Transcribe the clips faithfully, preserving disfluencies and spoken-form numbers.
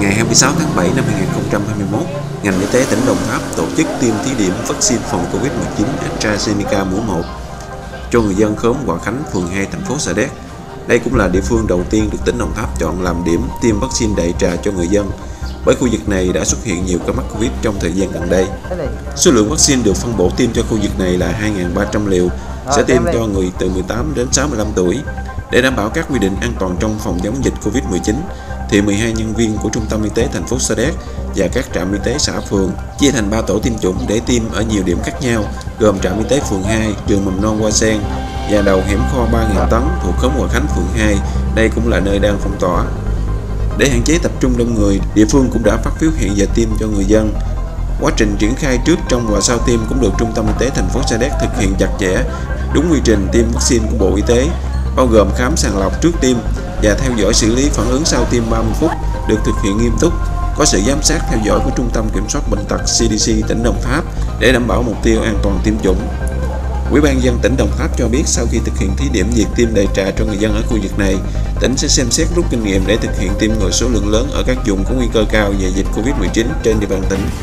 Ngày hai mươi sáu tháng bảy năm hai nghìn không trăm hai mươi mốt, ngành y tế tỉnh Đồng Tháp tổ chức tiêm thí điểm vaccine phòng Covid mười chín AstraZeneca mũi một cho người dân khóm Hòa Khánh, phường hai, thành phố Sa Đéc. Đây cũng là địa phương đầu tiên được tỉnh Đồng Tháp chọn làm điểm tiêm vaccine đại trà cho người dân, bởi khu vực này đã xuất hiện nhiều ca mắc Covid trong thời gian gần đây. Số lượng vaccine được phân bổ tiêm cho khu vực này là hai nghìn ba trăm liều, sẽ tiêm cho người từ mười tám đến sáu mươi lăm tuổi. Để đảm bảo các quy định an toàn trong phòng chống dịch Covid mười chín, thì mười hai nhân viên của Trung tâm Y tế thành phố Sa Đéc và các trạm y tế xã phường chia thành ba tổ tiêm chủng để tiêm ở nhiều điểm khác nhau, gồm trạm y tế phường hai, trường mầm non Hoa Sen và đầu hẻm kho ba nghìn tấn thuộc khóm Hòa Khánh, phường hai. Đây cũng là nơi đang phong tỏa. Để hạn chế tập trung đông người, địa phương cũng đã phát phiếu hẹn giờ tiêm cho người dân. Quá trình triển khai trước, trong và sau tiêm cũng được Trung tâm Y tế thành phố Sa Đéc thực hiện chặt chẽ, đúng quy trình tiêm vaccine của Bộ Y tế, bao gồm khám sàng lọc trước tiêm và theo dõi xử lý phản ứng sau tiêm ba mươi phút, được thực hiện nghiêm túc, có sự giám sát theo dõi của Trung tâm Kiểm soát Bệnh tật C D C tỉnh Đồng Tháp để đảm bảo mục tiêu an toàn tiêm chủng. Ủy ban nhân dân tỉnh Đồng Tháp cho biết sau khi thực hiện thí điểm việc tiêm đại trà cho người dân ở khu vực này, tỉnh sẽ xem xét rút kinh nghiệm để thực hiện tiêm người số lượng lớn ở các vùng có nguy cơ cao về dịch Covid mười chín trên địa bàn tỉnh.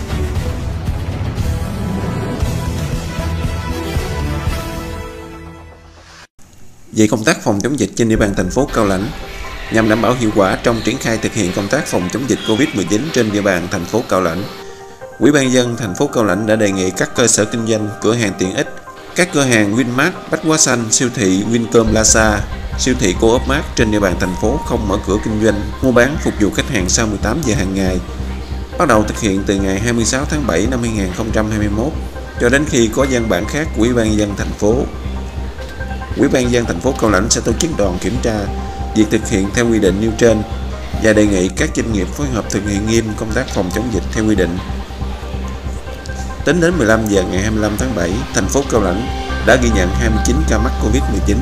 Về công tác phòng chống dịch trên địa bàn thành phố Cao Lãnh, nhằm đảm bảo hiệu quả trong triển khai thực hiện công tác phòng chống dịch Covid mười chín trên địa bàn thành phố Cao Lãnh, Ủy ban nhân dân thành phố Cao Lãnh đã đề nghị các cơ sở kinh doanh, cửa hàng tiện ích, các cửa hàng Winmart, Bách Hóa Xanh, siêu thị Wincom Plaza, siêu thị Co-op Mart trên địa bàn thành phố không mở cửa kinh doanh, mua bán phục vụ khách hàng sau mười tám giờ hàng ngày, bắt đầu thực hiện từ ngày hai mươi sáu tháng bảy năm hai nghìn không trăm hai mươi mốt cho đến khi có văn bản khác của Ủy ban nhân dân thành phố. Ủy ban nhân dân thành phố Cao Lãnh sẽ tổ chức đoàn kiểm tra việc thực hiện theo quy định nêu trên và đề nghị các doanh nghiệp phối hợp thực hiện nghiêm công tác phòng chống dịch theo quy định. Tính đến mười lăm giờ ngày hai mươi lăm tháng bảy, thành phố Cao Lãnh đã ghi nhận hai mươi chín ca mắc Covid mười chín.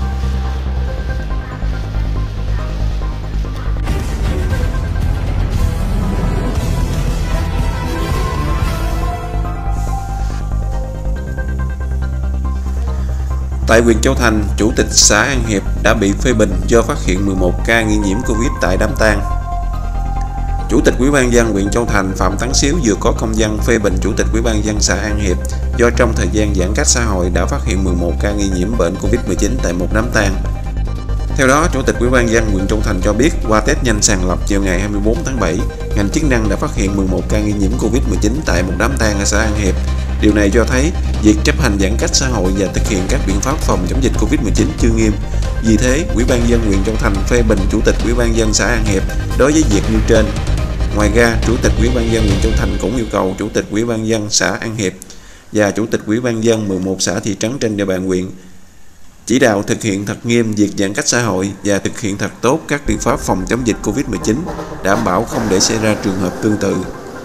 Tại huyện Châu Thành, Chủ tịch xã An Hiệp đã bị phê bình do phát hiện mười một ca nghi nhiễm Covid tại đám tang. Chủ tịch Ủy ban nhân dân huyện Châu Thành Phạm Tấn Xíu vừa có công văn phê bình Chủ tịch Ủy ban nhân dân xã An Hiệp do trong thời gian giãn cách xã hội đã phát hiện mười một ca nghi nhiễm bệnh Covid mười chín tại một đám tang. Theo đó, Chủ tịch Ủy ban nhân dân huyện Châu Thành cho biết qua test nhanh sàng lọc chiều ngày hai mươi tư tháng bảy, ngành chức năng đã phát hiện mười một ca nghi nhiễm Covid mười chín tại một đám tang ở xã An Hiệp. Điều này cho thấy việc chấp hành giãn cách xã hội và thực hiện các biện pháp phòng chống dịch Covid mười chín chưa nghiêm. Vì thế, Ủy ban nhân dân huyện Châu Thành phê bình Chủ tịch Ủy ban nhân dân xã An Hiệp đối với việc nêu trên. Ngoài ra, Chủ tịch Ủy ban nhân dân huyện Châu Thành cũng yêu cầu Chủ tịch Ủy ban nhân dân xã An Hiệp và Chủ tịch Ủy ban nhân dân mười một xã thị trấn trên địa bàn huyện chỉ đạo thực hiện thật nghiêm việc giãn cách xã hội và thực hiện thật tốt các biện pháp phòng chống dịch Covid mười chín, đảm bảo không để xảy ra trường hợp tương tự.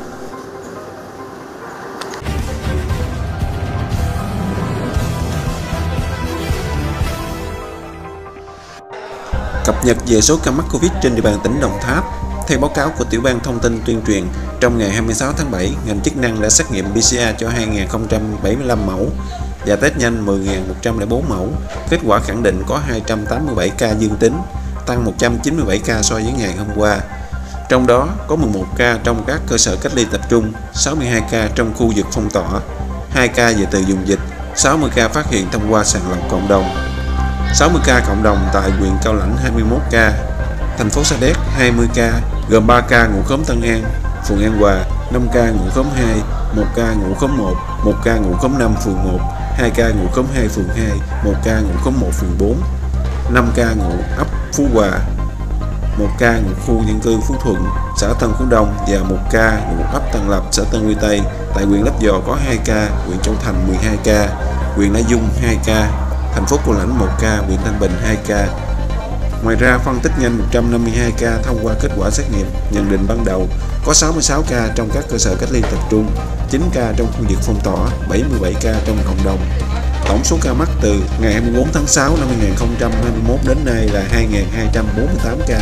Cập nhật về số ca mắc Covid trên địa bàn tỉnh Đồng Tháp. Theo báo cáo của Tiểu ban Thông tin Tuyên truyền, trong ngày hai mươi sáu tháng bảy, ngành chức năng đã xét nghiệm pê xê rờ cho hai nghìn không trăm bảy mươi lăm mẫu và test nhanh mười nghìn một trăm lẻ bốn mẫu. Kết quả khẳng định có hai trăm tám mươi bảy ca dương tính, tăng một trăm chín mươi bảy ca so với ngày hôm qua. Trong đó có mười một ca trong các cơ sở cách ly tập trung, sáu mươi hai ca trong khu vực phong tỏa, hai ca về từ vùng dịch, sáu mươi ca phát hiện thông qua sàng lọc cộng đồng. sáu mươi ca cộng đồng tại huyện Cao Lãnh hai mươi mốt ca, thành phố Sa Đéc hai mươi ca, gồm ba ca ngụ khóm Tân An, phường An Hòa, năm ca ngụ khóm hai, một ca ngụ khóm một, một ca ngụ khóm năm, phường một, hai ca ngụ khóm hai, phường hai, một ca ngụ khóm một, phường bốn, năm ca ngụ ấp Phú Hòa, một ca ngụ khu dân cư Phú Thuận, xã Tân Phú Đông và một ca ngụ ấp Tân Lập, xã Tân Quy Tây. Tại huyện Lấp Vò có hai ca, huyện Châu Thành mười hai ca, huyện Lai Dung hai ca, thành phố Cao Lãnh một ca, huyện Thanh Bình hai ca. Ngoài ra, phân tích nhanh một trăm năm mươi hai ca thông qua kết quả xét nghiệm, nhận định ban đầu có sáu mươi sáu ca trong các cơ sở cách ly tập trung, chín ca trong khu vực phong tỏa, bảy mươi bảy ca trong cộng đồng. Tổng số ca mắc từ ngày hai mươi tư tháng sáu năm hai nghìn không trăm hai mươi mốt đến nay là hai nghìn hai trăm bốn mươi tám ca.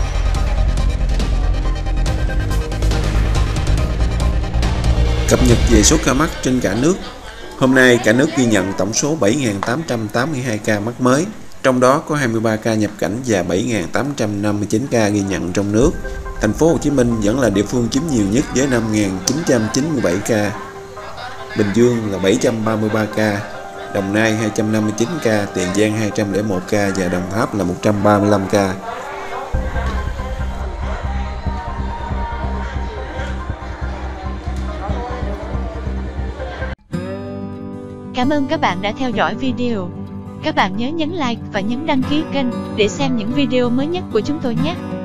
Cập nhật về số ca mắc trên cả nước. Hôm nay, cả nước ghi nhận tổng số bảy nghìn tám trăm tám mươi hai ca mắc mới, trong đó có hai mươi ba ca nhập cảnh và bảy nghìn tám trăm năm mươi chín ca ghi nhận trong nước. Thành phố Hồ Chí Minh vẫn là địa phương chiếm nhiều nhất với năm nghìn chín trăm chín mươi bảy ca. Bình Dương là bảy trăm ba mươi ba ca, Đồng Nai hai trăm năm mươi chín ca, Tiền Giang hai trăm lẻ một ca và Đồng Tháp là một trăm ba mươi lăm ca. Cảm ơn các bạn đã theo dõi video. Các bạn nhớ nhấn like và nhấn đăng ký kênh để xem những video mới nhất của chúng tôi nhé.